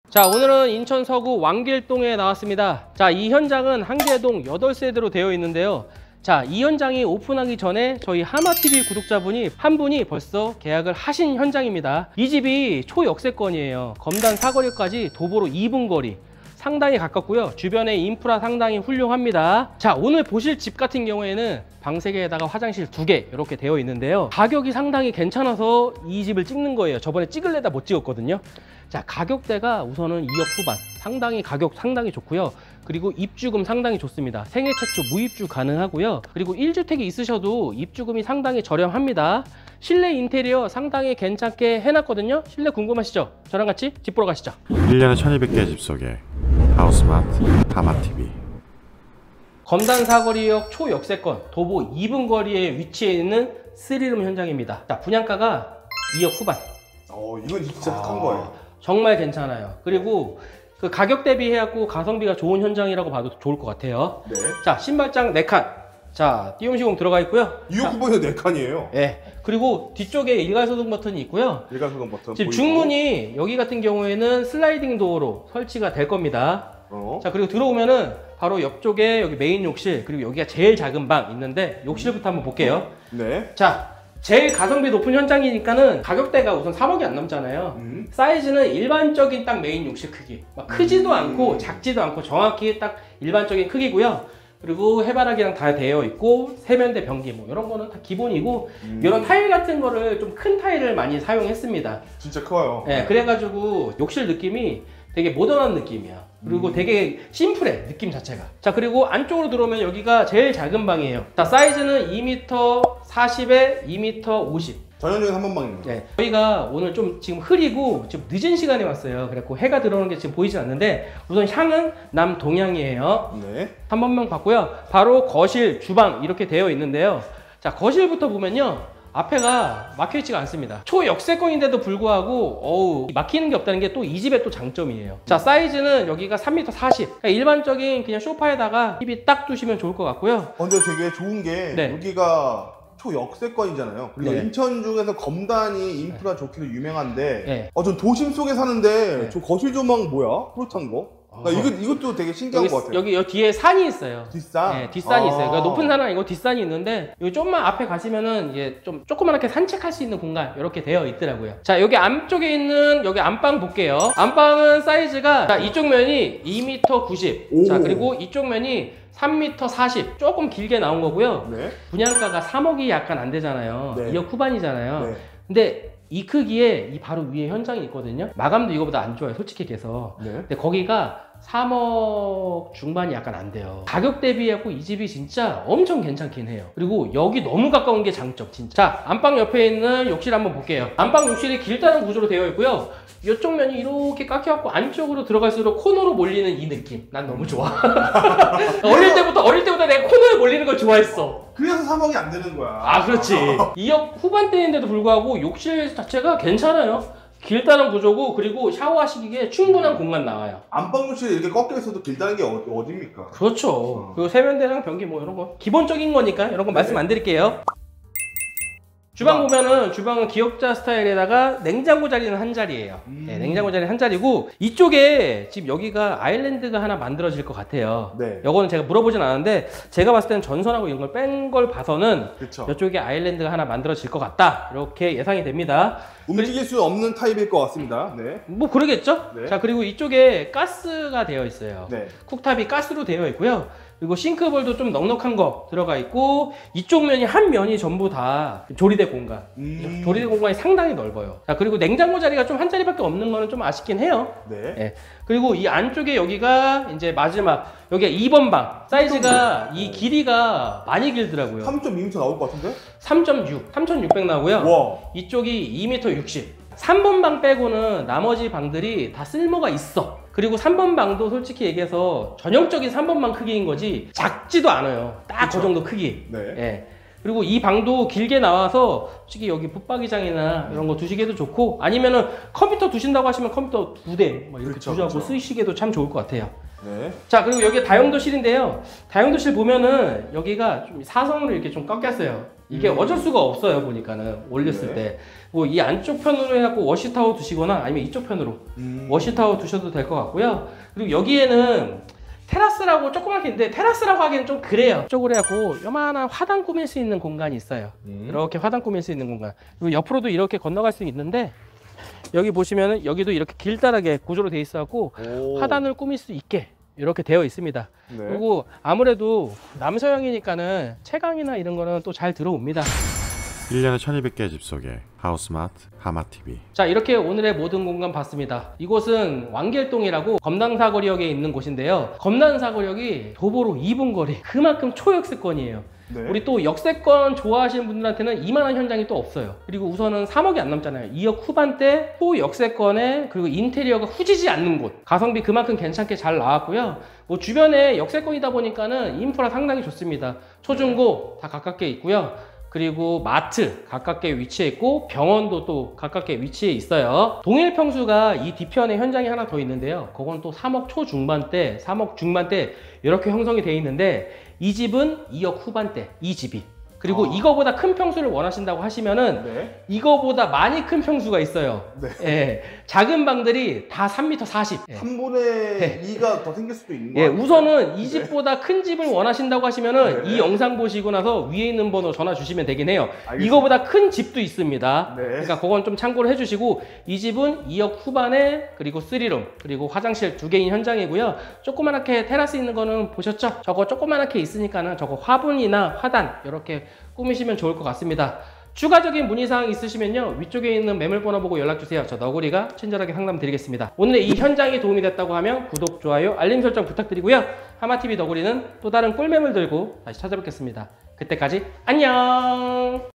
자, 오늘은 인천 서구 왕길동에 나왔습니다. 자, 이 현장은 한계동 8세대로 되어 있는데요. 자, 이 현장이 오픈하기 전에 저희 하마TV 구독자분이 한 분이 벌써 계약을 하신 현장입니다. 이 집이 초역세권이에요. 검단 사거리까지 도보로 2분 거리. 상당히 가깝고요. 주변의 인프라 상당히 훌륭합니다. 자, 오늘 보실 집 같은 경우에는 방 3개에다가 화장실 2개 이렇게 되어 있는데요. 가격이 상당히 괜찮아서 이 집을 찍는 거예요. 저번에 찍을래다 못 찍었거든요. 자, 가격대가 우선은 2억 후반. 가격 상당히 좋고요. 그리고 입주금 상당히 좋습니다. 생애 최초 무입주 가능하고요. 그리고 1주택이 있으셔도 입주금이 상당히 저렴합니다. 실내 인테리어 상당히 괜찮게 해놨거든요. 실내 궁금하시죠? 저랑 같이 집 보러 가시죠. 1년에 1200개의 집 속에 하우스마트 하마TV. 검단 사거리역 초역세권 도보 2분 거리에 위치해 있는 3룸 현장입니다. 자, 분양가가 2억 후반. 이건 진짜 큰 거예요. 정말 괜찮아요. 그리고 그 가격 대비해갖고 가성비가 좋은 현장이라고 봐도 좋을 것 같아요. 네. 자, 신발장 4칸. 자, 띄움시공 들어가 있고요. 2억 후반에 4칸이에요. 네. 그리고 뒤쪽에 일괄소등 버튼이 있고요. 일괄소등 버튼 지금 보이고. 중문이 여기 같은 경우에는 슬라이딩 도어로 설치가 될 겁니다. 자, 그리고 들어오면은 바로 옆쪽에 여기 메인 욕실, 그리고 여기가 제일 작은 방 있는데 욕실부터 한번 볼게요. 네. 자, 제일 가성비 높은 현장이니까는 가격대가 우선 3억이 안 넘잖아요. 사이즈는 일반적인 딱 메인 욕실 크기. 막 크지도 않고 작지도 않고 정확히 딱 일반적인 크기고요. 그리고 해바라기랑 다 되어 있고 세면대 변기 뭐 이런 거는 다 기본이고 이런 타일 같은 거를 좀 큰 타일을 많이 사용했습니다. 진짜 커요. 네, 그래가지고 욕실 느낌이 되게 모던한 느낌이야. 그리고 되게 심플해, 느낌 자체가. 자, 그리고 안쪽으로 들어오면 여기가 제일 작은 방이에요. 자, 사이즈는 2m 40에 2m 50. 전형적인 한번방입니다. 네, 저희가 오늘 좀 지금 흐리고 지금 늦은 시간에 왔어요. 그래갖고 해가 들어오는 게 지금 보이진 않는데 우선 향은 남동향이에요. 네. 3번방 봤고요. 바로 거실, 주방 이렇게 되어 있는데요. 자, 거실부터 보면요. 앞에가 막혀있지가 않습니다. 초역세권인데도 불구하고 막히는 게 없다는 게 또 이 집의 또 장점이에요. 자, 사이즈는 여기가 3m 40. 그러니까 일반적인 그냥 소파에다가 TV 딱 두시면 좋을 것 같고요. 근데 되게 좋은 게 네. 여기가 초역세권이잖아요. 그리고 네. 인천 중에서 검단이 인프라 좋기로 유명한데 네. 전 도심 속에 사는데 네. 저 거실 조망 뭐야? 프로탄 거? 이것도 되게 신기한 것 같아요. 여기 뒤에 산이 있어요. 뒷산? 네, 뒷산이 있어요. 그러니까 높은 산은 아니고 뒷산이 있는데 여기 좀만 앞에 가시면은 이제 좀 조그맣게 산책할 수 있는 공간 이렇게 되어 있더라고요. 자, 여기 안쪽에 있는 여기 안방 볼게요. 안방은 사이즈가 자, 이쪽 면이 2m 90. 오. 자, 그리고 이쪽 면이 3m 40. 조금 길게 나온 거고요. 네. 분양가가 3억이 약간 안 되잖아요. 네. 2억 후반이잖아요. 네. 근데 이 크기에 이 바로 위에 현장이 있거든요. 마감도 이거보다 안 좋아요, 솔직히 얘기해서. 네. 근데 거기가 3억 중반이 약간 안 돼요. 가격 대비하고 이 집이 진짜 엄청 괜찮긴 해요. 그리고 여기 너무 가까운 게 장점, 진짜. 자, 안방 옆에 있는 욕실 한번 볼게요. 안방 욕실이 길다는 구조로 되어 있고요. 이쪽 면이 이렇게 깎여갖고 안쪽으로 들어갈수록 코너로 몰리는 이 느낌. 난 너무 좋아. 어릴 때부터 내가 코너에 몰리는 걸 좋아했어. 그래서 3억이 안 되는 거야. 아, 그렇지. 2억 후반대인데도 불구하고 욕실 자체가 괜찮아요. 길다는 구조고, 그리고 샤워하시기에 충분한 공간 나와요. 안방 욕실이 이렇게 꺾여 있어도 길다는 게 어딥니까? 그렇죠. 그리고 세면대랑 변기 뭐 이런 거 기본적인 거니까 이런 거 말씀 안 드릴게요. 주방 보면은 주방은 기역자 스타일에다가 냉장고 자리는 한 자리예요. 네, 냉장고 자리는 한 자리고 이쪽에 지금 여기가 아일랜드가 하나 만들어질 것 같아요. 네. 요거는 제가 물어보진 않았는데 제가 봤을 때는 전선하고 이런 걸 뺀 걸 봐서는 그쵸. 이쪽에 아일랜드가 하나 만들어질 것 같다. 이렇게 예상이 됩니다. 움직일 수 없는 타입일 것 같습니다. 네. 뭐 그러겠죠? 네. 자, 그리고 이쪽에 가스가 되어 있어요. 네. 쿡탑이 가스로 되어 있고요. 그리고 싱크볼도 좀 넉넉한 거 들어가 있고 이쪽 면이 한 면이 전부 다 조리대 공간. 조리대 공간이 상당히 넓어요. 자, 그리고 냉장고 자리가 좀 한 자리밖에 없는 거는 좀 아쉽긴 해요. 네. 예. 그리고 이 안쪽에 여기가 이제 마지막 여기가 2번 방. 사이즈가 이 길이가 많이 길더라고요. 3.2m 나올 것 같은데? 3.6, 3,600 나오고요. 와. 이쪽이 2m 60. 3번 방 빼고는 나머지 방들이 다 쓸모가 있어. 그리고 3번 방도 솔직히 얘기해서 전형적인 3번 방 크기인 거지 작지도 않아요. 딱 그 정도 크기. 네. 예. 그리고 이 방도 길게 나와서 솔직히 여기 붙박이장이나 이런 거 두시기에도 좋고 아니면은 컴퓨터 두신다고 하시면 컴퓨터 2대 뭐 이렇게 그쵸, 두셔고 그쵸. 쓰시기에도 참 좋을 것 같아요. 네. 자, 그리고 여기 다용도실인데요. 다용도실 보면은 여기가 좀 사선으로 이렇게 좀 꺾였어요. 이게 어쩔 수가 없어요. 보니까는 올렸을 때 뭐 이 안쪽 편으로 해갖고 워시타워 두시거나 아니면 이쪽 편으로 워시타워 두셔도 될 것 같고요. 그리고 여기에는 테라스라고 조그맣게 있는데 테라스라고 하기엔 좀 그래요. 이쪽으로 해갖고 요만한 화단 꾸밀 수 있는 공간이 있어요. 이렇게 화단 꾸밀 수 있는 공간. 그리고 옆으로도 이렇게 건너갈 수 있는데 여기 보시면은 여기도 이렇게 길다랗게 구조로 되어 있어갖고 화단을 꾸밀 수 있게 이렇게 되어 있습니다. 네. 그리고 아무래도 남서형이니까는 채광이나 이런 거는 또 잘 들어옵니다. 1년에 1200개의 집 속에 하우스마트 하마TV. 자, 이렇게 오늘의 모든 공간 봤습니다. 이곳은 왕길동이라고 검단사거리역에 있는 곳인데요. 검단사거리역이 도보로 2분 거리, 그만큼 초역세권이에요. 네. 우리 또 역세권 좋아하시는 분들한테는 이만한 현장이 또 없어요. 그리고 우선은 3억이 안 넘잖아요. 2억 후반대 초역세권에 그리고 인테리어가 후지지 않는 곳. 가성비 그만큼 괜찮게 잘 나왔고요. 뭐 주변에 역세권이다 보니까는 인프라 상당히 좋습니다. 초중고 다 가깝게 있고요. 그리고 마트 가깝게 위치해 있고 병원도 또 가깝게 위치해 있어요. 동일 평수가 이 뒤편에 현장이 하나 더 있는데요. 그건 또 3억 초중반대, 3억 중반대 이렇게 형성이 되어 있는데 이 집은 2억 후반대, 이 집이. 그리고 이거보다 큰 평수를 원하신다고 하시면은 네. 이거보다 많이 큰 평수가 있어요. 네. 예, 작은 방들이 다 3m 40. 예. 3분의 2가 더 생길 수도 있는 예, 거예요. 우선은 이 집보다 큰 집을 원하신다고 하시면은 네. 이 영상 보시고 나서 위에 있는 번호 전화 주시면 되긴 해요. 알겠습니다. 이거보다 큰 집도 있습니다. 네. 그러니까 그건 좀 참고를 해주시고 이 집은 2억 후반에 그리고 3룸 그리고 화장실 2개인 현장이고요. 조그만하게 테라스 있는 거는 보셨죠? 저거 조그만하게 있으니까는 저거 화분이나 화단 이렇게 꾸미시면 좋을 것 같습니다. 추가적인 문의사항 있으시면요 위쪽에 있는 매물번호 보고 연락주세요. 저 너구리가 친절하게 상담 드리겠습니다. 오늘의 이 현장이 도움이 됐다고 하면 구독, 좋아요, 알림 설정 부탁드리고요. 하마TV 너구리는 또 다른 꿀매물 들고 다시 찾아뵙겠습니다. 그때까지 안녕.